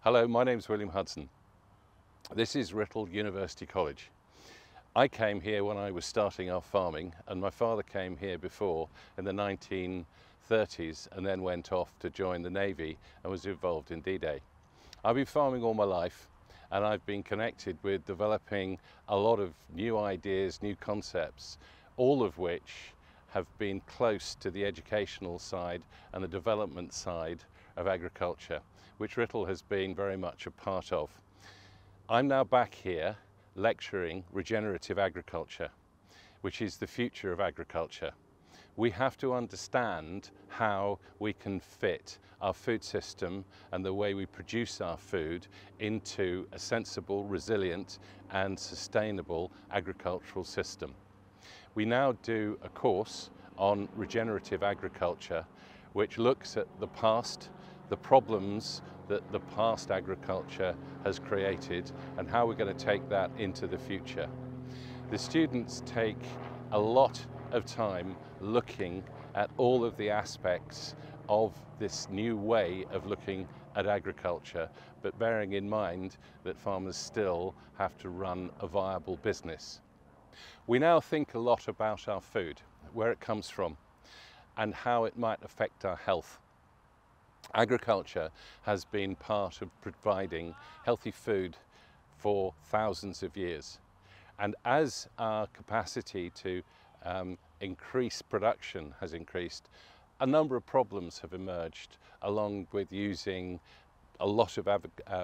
Hello, my name's William Hudson. This is Writtle University College. I came here when I was starting our farming, and my father came here before in the 1930s and then went off to join the Navy and was involved in D-Day. I've been farming all my life, and I've been connected with developing a lot of new ideas, new concepts, all of which have been close to the educational side and the development side of agriculture, which Writtle has been very much a part of. I'm now back here lecturing regenerative agriculture, which is the future of agriculture. We have to understand how we can fit our food system and the way we produce our food into a sensible, resilient and sustainable agricultural system. We now do a course on regenerative agriculture, which looks at the past, the problems that the past agriculture has created, and how we're going to take that into the future. The students take a lot of time looking at all of the aspects of this new way of looking at agriculture, but bearing in mind that farmers still have to run a viable business. We now think a lot about our food, where it comes from, and how it might affect our health. Agriculture has been part of providing healthy food for thousands of years. And as our capacity to increase production has increased, a number of problems have emerged along with using a lot of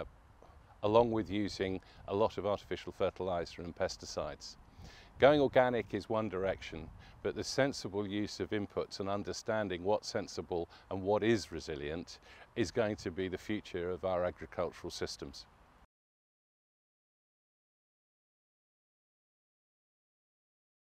artificial fertilizer and pesticides. Going organic is one direction, but the sensible use of inputs and understanding what's sensible and what is resilient is going to be the future of our agricultural systems.